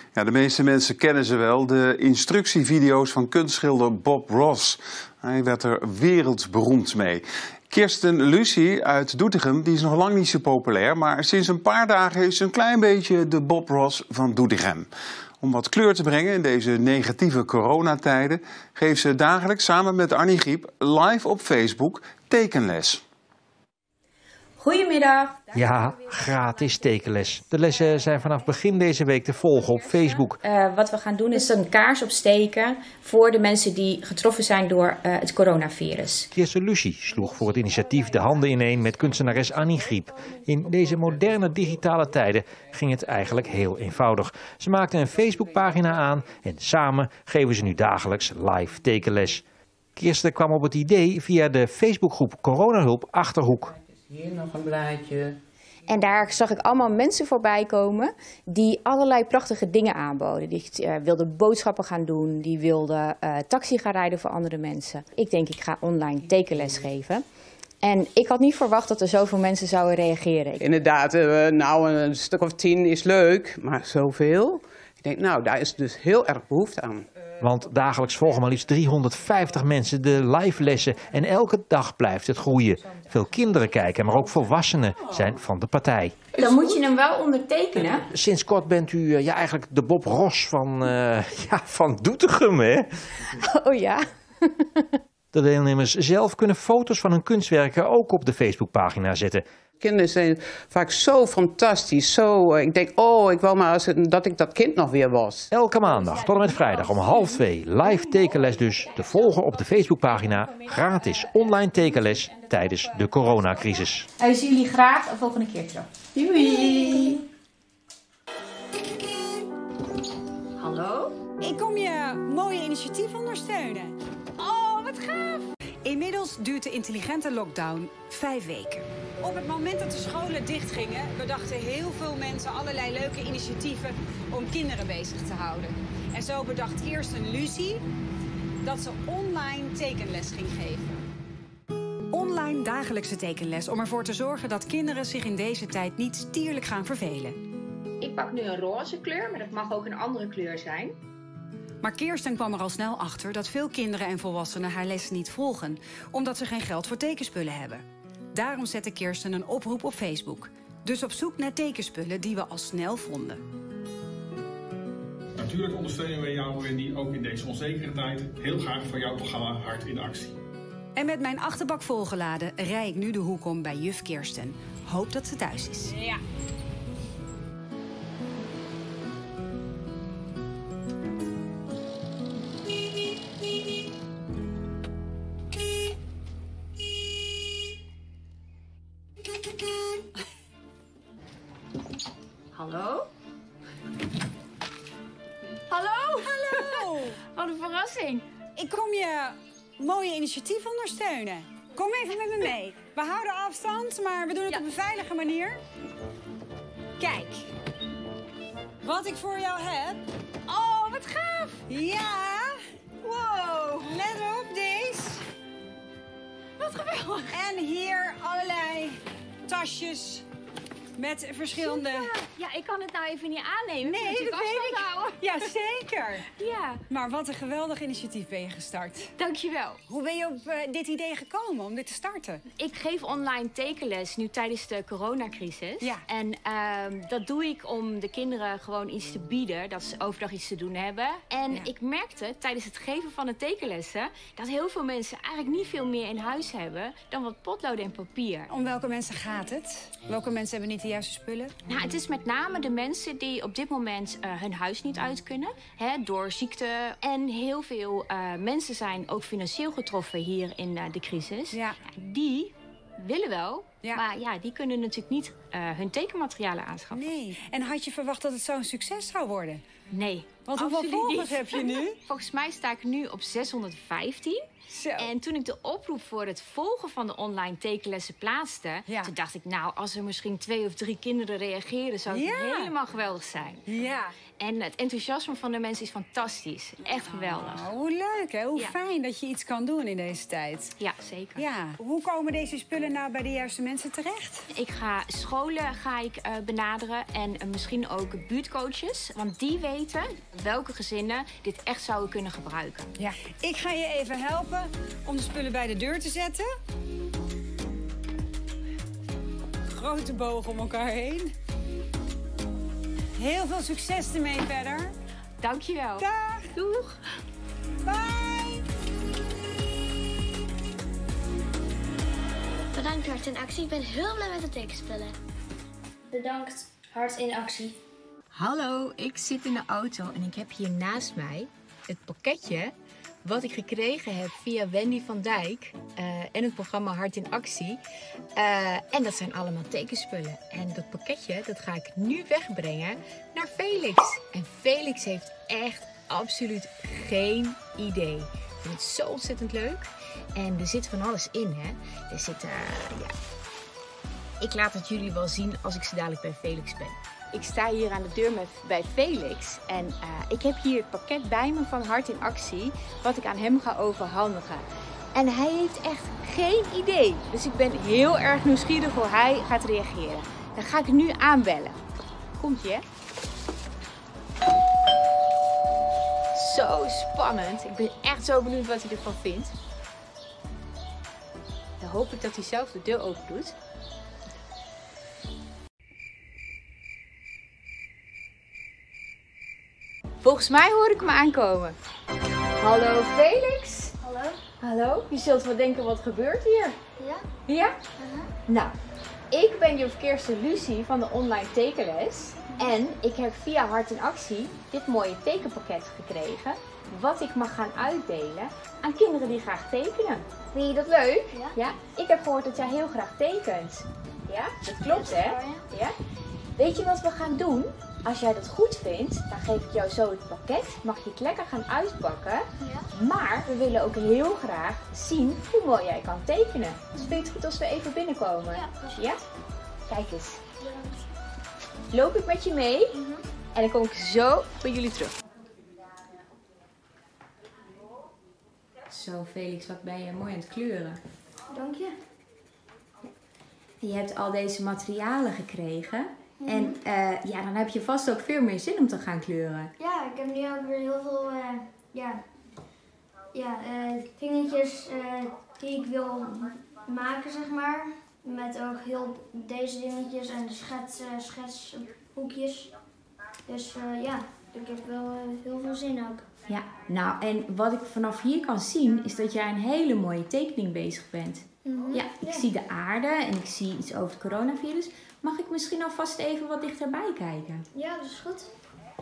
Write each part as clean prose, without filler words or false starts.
Ja, de meeste mensen kennen ze wel, de instructievideo's van kunstschilder Bob Ross. Hij werd er wereldberoemd mee. Kirsten Lucie uit Doetinchem die is nog lang niet zo populair, maar sinds een paar dagen is ze een klein beetje de Bob Ross van Doetinchem. Om wat kleur te brengen in deze negatieve coronatijden geeft ze dagelijks samen met Annie Griep live op Facebook tekenles. Goedemiddag. Ja, gratis tekenles. De lessen zijn vanaf begin deze week te volgen op Facebook. Wat we gaan doen is een kaars opsteken voor de mensen die getroffen zijn door het coronavirus. Kirsten Lucie sloeg voor het initiatief de handen ineen met kunstenares Annie Griep. In deze moderne digitale tijden ging het eigenlijk heel eenvoudig. Ze maakte een Facebookpagina aan en samen geven ze nu dagelijks live tekenles. Kirsten kwam op het idee via de Facebookgroep Coronahulp Achterhoek. Hier nog een blaadje. En daar zag ik allemaal mensen voorbij komen die allerlei prachtige dingen aanboden. Die wilden boodschappen gaan doen, die wilden taxi gaan rijden voor andere mensen. Ik denk, ik ga online tekenles geven. En ik had niet verwacht dat er zoveel mensen zouden reageren. Inderdaad, nou een stuk of 10 is leuk, maar zoveel? Ik denk, nou, daar is dus heel erg behoefte aan. Want dagelijks volgen maar liefst 350 mensen de live lessen en elke dag blijft het groeien. Veel kinderen kijken, maar ook volwassenen zijn van de partij. Dan moet je hem wel ondertekenen. Sinds kort bent u eigenlijk de Bob Ross van Doetinchem, hè? Oh ja. De deelnemers zelf kunnen foto's van hun kunstwerken ook op de Facebookpagina zetten. Kinderen zijn vaak zo fantastisch, ik denk, oh, ik wil maar dat ik dat kind nog weer was. Elke maandag tot en met vrijdag om 1:30 live tekenles dus te volgen op de Facebookpagina. Gratis online tekenles tijdens de coronacrisis. Wij zien jullie graag de volgende keer terug. Doei! Hallo? Ik kom je mooie initiatief ondersteunen. Oh, wat gaaf! Inmiddels duurt de intelligente lockdown 5 weken. Op het moment dat de scholen dichtgingen, bedachten heel veel mensen allerlei leuke initiatieven om kinderen bezig te houden. En zo bedacht Kirsten Lucie dat ze online tekenles ging geven. Online dagelijkse tekenles om ervoor te zorgen dat kinderen zich in deze tijd niet stierlijk gaan vervelen. Ik pak nu een roze kleur, maar dat mag ook een andere kleur zijn. Maar Kirsten kwam er al snel achter dat veel kinderen en volwassenen haar lessen niet volgen, omdat ze geen geld voor tekenspullen hebben. Daarom zette Kirsten een oproep op Facebook. Dus op zoek naar tekenspullen die we al snel vonden. Natuurlijk ondersteunen we jou, Wendy, ook in deze onzekere tijd. Heel graag voor jouw programma Hart in Actie. En met mijn achterbak volgeladen rij ik nu de hoek om bij juf Kirsten. Hoop dat ze thuis is. Ja. Hallo? Hallo? Hallo! Wat een verrassing. Ik kom je mooie initiatief ondersteunen. Kom even met me mee. We houden afstand, maar we doen het op een veilige manier. Kijk. Wat ik voor jou heb. Oh, wat gaaf. Ja. Wow. Let op deze. Wat geweldig. En hier allerlei tasjes met verschillende... Super. Ja, ik kan het nou even niet aannemen. Nee, moet dat weet ik. houden. Ja, zeker. Ja, Maar wat een geweldig initiatief ben je gestart. dankjewel. Hoe ben je op dit idee gekomen om dit te starten? Ik geef online tekenles nu tijdens de coronacrisis. Ja. En dat doe ik om de kinderen gewoon iets te bieden, dat ze overdag iets te doen hebben. En ik merkte tijdens het geven van de tekenlessen dat heel veel mensen eigenlijk niet veel meer in huis hebben dan wat potlood en papier. Om welke mensen gaat het? Welke mensen hebben niet de juiste spullen? Nou, het is met name de mensen die op dit moment hun huis niet uit kunnen, door ziekte. En heel veel mensen zijn ook financieel getroffen hier in de crisis. Ja. Die willen wel, Ja. maar ja, die kunnen natuurlijk niet hun tekenmaterialen aanschaffen. Nee. En had je verwacht dat het zo'n succes zou worden? Nee. Want hoeveel Absoluut volgers niet. heb je nu? Volgens mij sta ik nu op 615. Zo. En toen ik de oproep voor het volgen van de online tekenlessen plaatste... Ja. toen dacht ik, nou, als er misschien 2 of 3 kinderen reageren... zou het Ja. helemaal geweldig zijn. Ja. En het enthousiasme van de mensen is fantastisch. Echt geweldig. Oh, hoe leuk, hè? Hoe Ja. fijn dat je iets kan doen in deze tijd. Ja, zeker. Ja. Hoe komen deze spullen nou bij de juiste mensen terecht? Ik ga scholen benaderen en misschien ook buurtcoaches. Want die weten welke gezinnen dit echt zouden kunnen gebruiken. Ja. Ik ga je even helpen om de spullen bij de deur te zetten. Grote boog om elkaar heen. Heel veel succes ermee verder. Dankjewel. Dag. Doeg. Bye. Bedankt Hart in Actie. Ik ben heel blij met de tekenspullen. Bedankt Hart in Actie. Hallo, ik zit in de auto en ik heb hier naast mij het pakketje wat ik gekregen heb via Wendy van Dijk en het programma Hart in Actie. En dat zijn allemaal tekenspullen. En dat pakketje dat ga ik nu wegbrengen naar Felix. En Felix heeft echt absoluut geen idee. Ik vind het zo ontzettend leuk. En er zit van alles in, hè. Er zit, ik laat het jullie wel zien als ik zo dadelijk bij Felix ben. Ik sta hier aan de deur bij Felix en ik heb hier het pakket bij me van Hart in Actie, wat ik aan hem ga overhandigen. En hij heeft echt geen idee. Dus ik ben heel erg nieuwsgierig hoe hij gaat reageren. Dan ga ik nu aanbellen. Komt-ie, hè? Zo spannend. Ik ben echt zo benieuwd wat hij ervan vindt. Dan hoop ik dat hij zelf de deur open doet. Volgens mij hoor ik hem aankomen. Hallo Felix. Hallo? Hallo. Je zult wel denken, wat gebeurt hier? Ja? Ja? Nou, ik ben juffrouw Lucie van de online tekenles. En ik heb via Hart in Actie dit mooie tekenpakket gekregen. Wat ik mag gaan uitdelen aan kinderen die graag tekenen. Vind je dat leuk? Ja. Ja? Ik heb gehoord dat jij heel graag tekent. Ja? Dat klopt, hè? Ja? Weet je wat we gaan doen? Als jij dat goed vindt, dan geef ik jou zo het pakket. Mag je het lekker gaan uitpakken. Ja. Maar we willen ook heel graag zien hoe mooi jij kan tekenen. Dus vind je het goed als we even binnenkomen? Ja, dat is goed. Ja? Kijk eens. Bedankt. Loop ik met je mee en dan kom ik zo bij jullie terug. Zo Felix, wat ben je mooi aan het kleuren. Dank je. Je hebt al deze materialen gekregen. En ja, dan heb je vast ook veel meer zin om te gaan kleuren. Ja, ik heb nu ook weer heel veel dingetjes die ik wil maken, zeg maar. Met ook heel deze dingetjes en de schetsboekjes. Dus ja, ik heb wel heel veel zin ook. Ja, nou en wat ik vanaf hier kan zien is dat jij een hele mooie tekening bezig bent. Ja, ik zie de aarde en ik zie iets over het coronavirus. Mag ik misschien alvast even wat dichterbij kijken? Ja, dat is goed.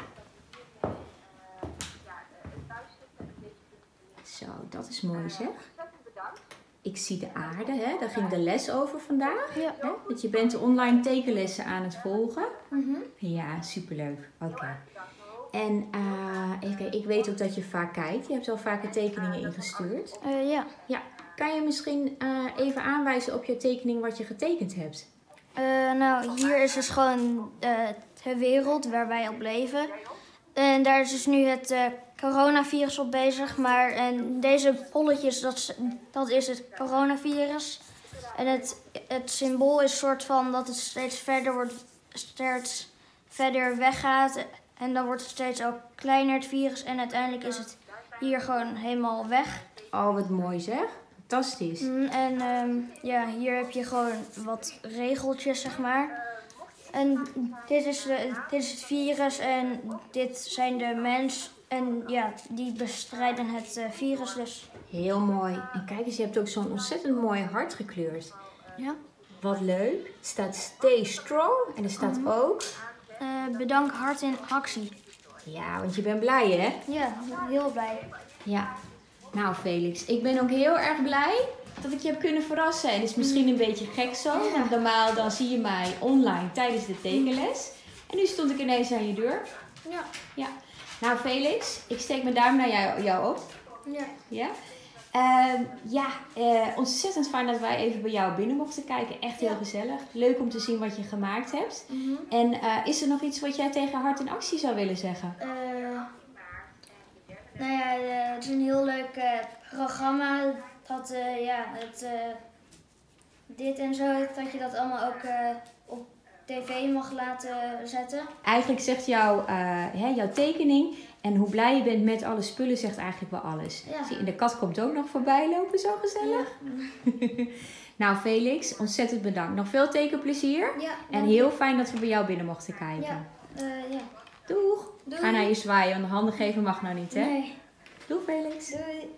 Zo, dat is mooi zeg. Ik zie de aarde, hè? Daar ging de les over vandaag. Ja. Hè? Want je bent de online tekenlessen aan het volgen. Ja, superleuk. Oké. En even kijken, ik weet ook dat je vaak kijkt. Je hebt al vaker tekeningen ingestuurd. Ja. Ja. Kan je misschien even aanwijzen op je tekening wat je getekend hebt? Nou, hier is dus gewoon de wereld waar wij op leven. En daar is dus nu het coronavirus op bezig. Maar en deze bolletjes, dat is het coronavirus. En het symbool is soort van dat het steeds verder weggaat. En dan wordt het steeds ook kleiner, het virus. En uiteindelijk is het hier gewoon helemaal weg. Oh, wat mooi zeg. Fantastisch. En ja, hier heb je gewoon wat regeltjes, zeg maar. En dit is het virus en dit zijn de mensen. En ja, die bestrijden het virus dus. Heel mooi. En kijk eens, je hebt ook zo'n ontzettend mooi hart gekleurd. Ja. Wat leuk. Het staat Stay Strong en er staat ook... Bedankt Hart in Actie. Ja, want je bent blij hè? Ja, heel blij. Ja. Nou Felix, ik ben ook heel erg blij dat ik je heb kunnen verrassen. En het is misschien een beetje gek zo, want normaal dan zie je mij online tijdens de tekenles. En nu stond ik ineens aan je deur. Ja. Ja. Nou Felix, ik steek mijn duim naar jou op. Ja. Ja? Ontzettend fijn dat wij even bij jou binnen mochten kijken. Echt heel gezellig. Leuk om te zien wat je gemaakt hebt. En is er nog iets wat jij tegen Hart in Actie zou willen zeggen? Nou ja, het is een heel leuk programma. Dat dit en zo, dat je dat allemaal ook op tv mag laten zetten. Eigenlijk zegt jouw tekening en hoe blij je bent met alle spullen zegt eigenlijk wel alles. Ja. Zie, en de kat komt ook nog voorbij lopen, zo gezellig. Ja. Nou Felix, ontzettend bedankt. Nog veel tekenplezier. Ja, en heel fijn dat we bij jou binnen mochten kijken. Ja. Doeg. Doei. Ga naar je zwaaien, want de handen geven mag nou niet, hè? Nee. Doeg Felix. Doei.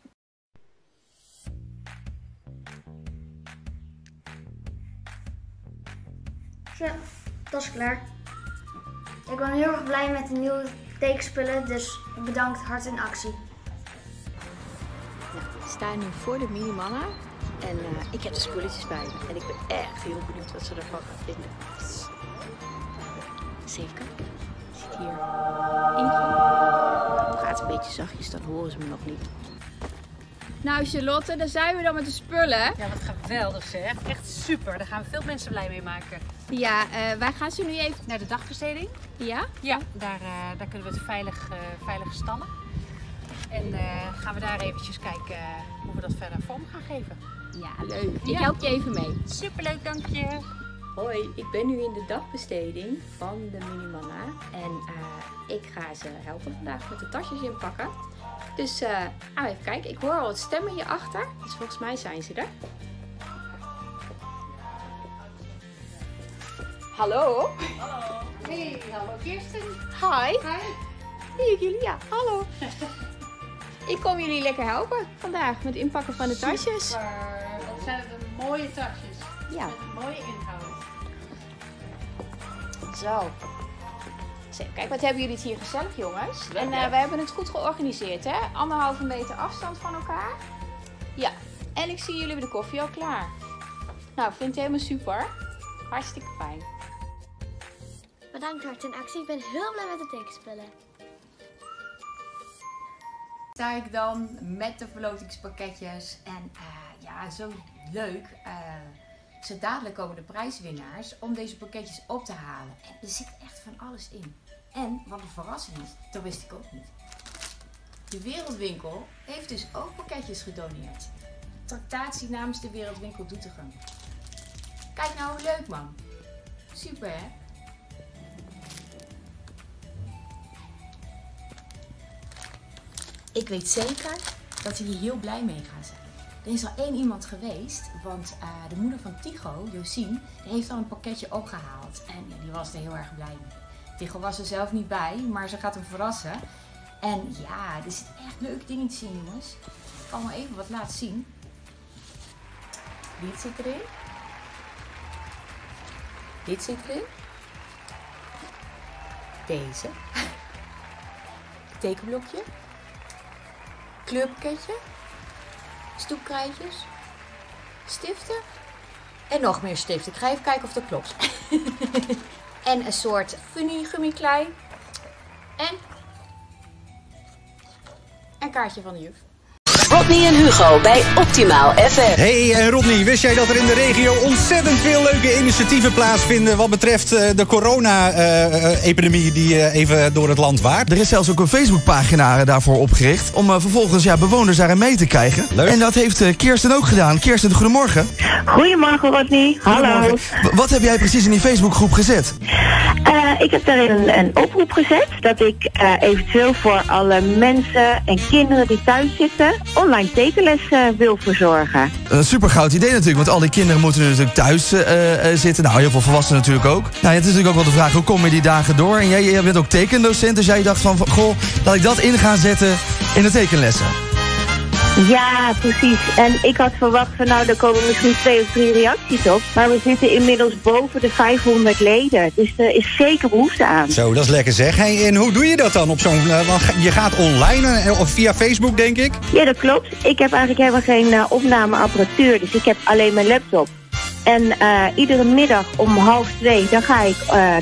Zo, dat is klaar. Ik ben heel erg blij met de nieuwe tekenspullen, dus bedankt Hart in Actie. Nou, we staan nu voor de Minimama en ik heb de spulletjes bij me. En ik ben echt heel benieuwd wat ze ervan gaan vinden. Sevka, zit hier Inge. Praat een beetje zachtjes, dan horen ze me nog niet. Nou Charlotte, daar zijn we dan met de spullen. Ja, wat geweldig zeg. Echt super. Daar gaan we veel mensen blij mee maken. Ja, wij gaan ze nu even... Naar de dagbesteding. Ja? Ja, daar kunnen we het veilig stallen. En gaan we daar eventjes kijken hoe we dat verder vorm gaan geven. Ja, leuk. Ik help je even mee. Superleuk, dank je. Hoi, ik ben nu in de dagbesteding van de Minimama. En ik ga ze helpen vandaag met de tasjes inpakken. Dus even kijken. Ik hoor al het stemmen hierachter. Dus volgens mij zijn ze er. Hallo. Hallo. Hey, hallo Kirsten. Hi. Hi. Zie ik jullie? Ja, hallo. Ik kom jullie lekker helpen vandaag met het inpakken van de tasjes. Super. Dat zijn de mooie tasjes. Ja. Met een mooie inhoud. Zo. Kijk, wat hebben jullie het hier gezellig, jongens. Leuk, en we hebben het goed georganiseerd, hè? 1,5 meter afstand van elkaar. Ja. En ik zie jullie bij de koffie al klaar. Nou, ik vind het helemaal super. Hartstikke fijn. Bedankt Hart in Actie, ik ben heel blij met de tekenspullen. Sta ik dan met de verlotingspakketjes. En ja, zo leuk. Zo dadelijk komen de prijswinnaars om deze pakketjes op te halen. En er zit echt van alles in. En wat een verrassing is, dat wist ik ook niet. De Wereldwinkel heeft dus ook pakketjes gedoneerd. Tractatie namens de Wereldwinkel Doetinchem. Kijk nou hoe leuk man. Super hè? Ik weet zeker dat ze hier heel blij mee gaan zijn. Er is al 1 iemand geweest, want de moeder van Tycho, Josien, die heeft al een pakketje opgehaald. En ja, die was er heel erg blij mee. Tycho was er zelf niet bij, maar ze gaat hem verrassen. En ja, er zitten echt leuke dingen te zien, jongens. Ik kan wel even wat laten zien. Dit zit erin. Dit zit erin. Deze. Tekenblokje. Kleurpakketje. Stoepkrijtjes. Stiften. En nog meer stiften. Ik ga even kijken of dat klopt. En een soort funny gummiklei. En een kaartje van de juf. Rodney en Hugo bij Optimaal FM. Hey Rodney, wist jij dat er in de regio ontzettend veel leuke initiatieven plaatsvinden wat betreft de corona-epidemie die even door het land waart? Er is zelfs ook een Facebookpagina daarvoor opgericht om vervolgens bewoners daarin mee te krijgen. Leuk. En dat heeft Kirsten ook gedaan. Kirsten, goedemorgen. Goedemorgen Rodney, hallo. Wat heb jij precies in die Facebookgroep gezet? Ik heb daarin een oproep gezet dat ik eventueel voor alle mensen en kinderen die thuis zitten online tekenles wil verzorgen. Een super goud idee natuurlijk, want al die kinderen moeten natuurlijk thuis zitten. Nou, heel veel volwassenen natuurlijk ook. Nou, het is natuurlijk ook wel de vraag, hoe kom je die dagen door? En jij bent ook tekendocent, dus jij dacht van, goh, laat ik dat in gaan zetten in de tekenlessen. Ja, precies. En ik had verwacht van nou, er komen misschien 2 of 3 reacties op. Maar we zitten inmiddels boven de 500 leden. Dus er is zeker behoefte aan. Zo, dat is lekker zeg. Hey, en hoe doe je dat dan op zo'n... je gaat online of via Facebook, denk ik? Ja, dat klopt. Ik heb eigenlijk helemaal geen opnameapparatuur. Dus ik heb alleen mijn laptop. En iedere middag om 1:30 dan ga ik live.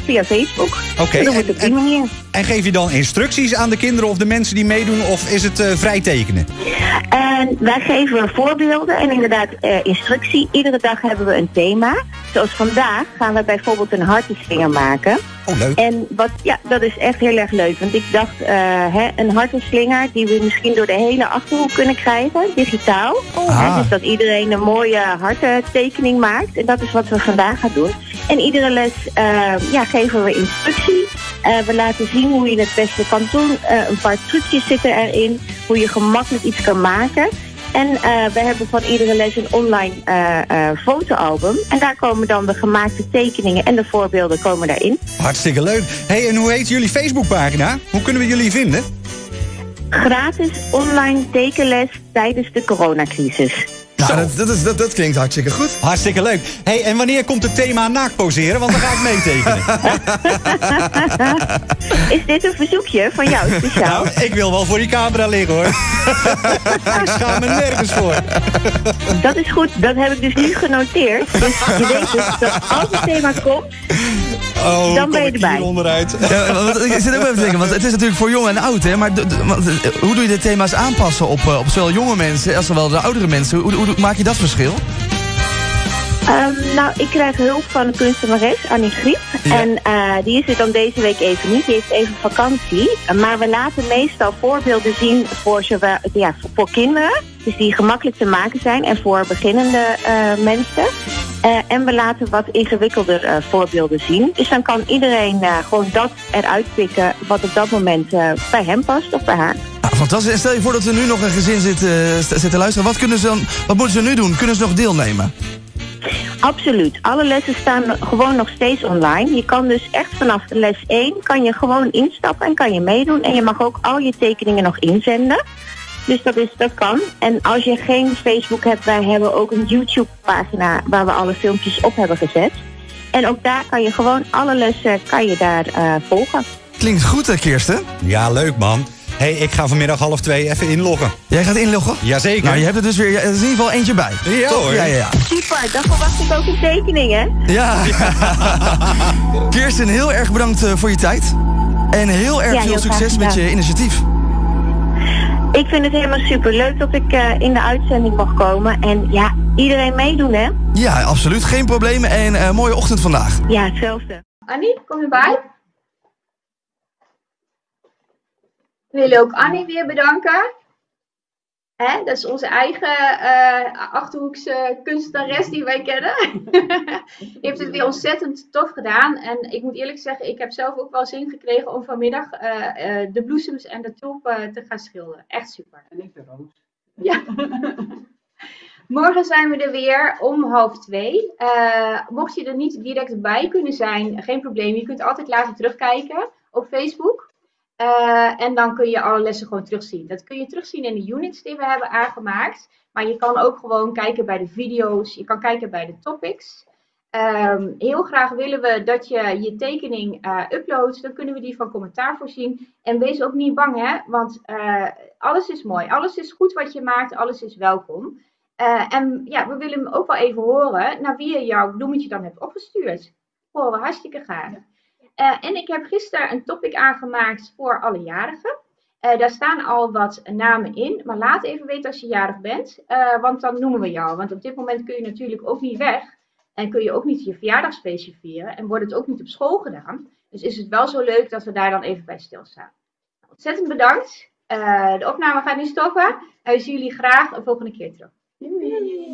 via Facebook. Oké, Dat wordt op die manier. En geef je dan instructies aan de kinderen of de mensen die meedoen, of is het vrij tekenen? Wij geven voorbeelden en inderdaad instructie. Iedere dag hebben we een thema. Zoals vandaag gaan we bijvoorbeeld een hartenslinger maken. Oh, leuk. En dat is echt heel erg leuk. Want ik dacht, een hartenslinger die we misschien door de hele Achterhoek kunnen krijgen, digitaal. Dus dat iedereen een mooie hartentekening maakt. En dat is wat we vandaag gaan doen. En iedere les geven we instructie. We laten zien hoe je het beste kan doen. Een paar trucjes zitten erin. Hoe je gemakkelijk iets kan maken. En we hebben van iedere les een online fotoalbum. En daar komen dan de gemaakte tekeningen en de voorbeelden komen daarin. Hartstikke leuk. Hey, en hoe heet jullie Facebookpagina? Hoe kunnen we jullie vinden? Gratis online tekenles tijdens de coronacrisis. Nou, dat klinkt hartstikke goed. Hartstikke leuk. Hey, en wanneer komt het thema naakt poseren? Want dan ga ik meetekenen. Is dit een verzoekje van jou speciaal? Nou, ik wil wel voor die camera liggen, hoor. Ik schaam me nergens voor. Dat is goed. Dat heb ik dus nu genoteerd. Dus je weet dus dat als het thema komt, dan ben je erbij. Onderuit. Ja, ik zit ook even te denken, want het is natuurlijk voor jong en oud, hè? Maar hoe doe je de thema's aanpassen op zowel jonge mensen als zowel de oudere mensen? Hoe maak je dat verschil? Ik krijg hulp van een kunstenares, Annie Griep. Ja. En die is er dan deze week even niet. Die heeft even vakantie. Maar we laten meestal voorbeelden zien voor kinderen. Dus die gemakkelijk te maken zijn. En voor beginnende mensen. En we laten wat ingewikkelder voorbeelden zien. Dus dan kan iedereen gewoon dat eruit pikken wat op dat moment bij hem past of bij haar. Fantastisch. En stel je voor dat er nu nog een gezin zit te luisteren. Wat moeten ze nu doen? Kunnen ze nog deelnemen? Absoluut. Alle lessen staan gewoon nog steeds online. Je kan dus echt vanaf les 1 kan je gewoon instappen en kan je meedoen. En je mag ook al je tekeningen nog inzenden. Dus dat kan. En als je geen Facebook hebt, wij hebben ook een YouTube-pagina waar we alle filmpjes op hebben gezet. En ook daar kan je gewoon alle lessen volgen. Klinkt goed, hè, Kirsten? Ja, leuk, man. Hey, ik ga vanmiddag 1:30 even inloggen. Jij gaat inloggen? Jazeker. Nou, je hebt er dus weer, er is in ieder geval eentje bij. Ja, toch? Hoor. Ja. Super, dan verwacht ik ook een tekening, hè? Ja. Kirsten, heel erg bedankt voor je tijd. En heel erg veel succes met je initiatief. Ik vind het helemaal super leuk dat ik in de uitzending mag komen. En ja, iedereen meedoen, hè? Ja, absoluut. Geen problemen. En mooie ochtend vandaag. Ja, hetzelfde. Annie, kom erbij. We willen ook Annie weer bedanken. Dat is onze eigen Achterhoekse kunstenares die wij kennen. Die heeft het weer ontzettend tof gedaan. En ik moet eerlijk zeggen, ik heb zelf ook wel zin gekregen om vanmiddag de bloesems en de tulpen te gaan schilderen. Echt super. En ik de roos. Ja. Morgen zijn we er weer om 1:30. Mocht je er niet direct bij kunnen zijn, geen probleem. Je kunt altijd later terugkijken op Facebook. En dan kun je alle lessen gewoon terugzien. Dat kun je terugzien in de units die we hebben aangemaakt. Maar je kan ook gewoon kijken bij de video's. Je kan kijken bij de topics. Heel graag willen we dat je je tekening uploadt. Dan kunnen we die van commentaar voorzien. En wees ook niet bang, hè. Want alles is mooi. Alles is goed wat je maakt. Alles is welkom. En ja, we willen ook wel even horen naar wie je jouw bloemetje dan hebt opgestuurd. Horen we hartstikke graag. En ik heb gisteren een topic aangemaakt voor alle jarigen. Daar staan al wat namen in. Maar laat even weten als je jarig bent. Want dan noemen we jou. Want op dit moment kun je natuurlijk ook niet weg. En kun je ook niet je verjaardagsfeestje vieren. En wordt het ook niet op school gedaan. Dus is het wel zo leuk dat we daar dan even bij stilstaan. Ontzettend bedankt. De opname gaat nu stoppen. En we zien jullie graag een volgende keer terug. Doei.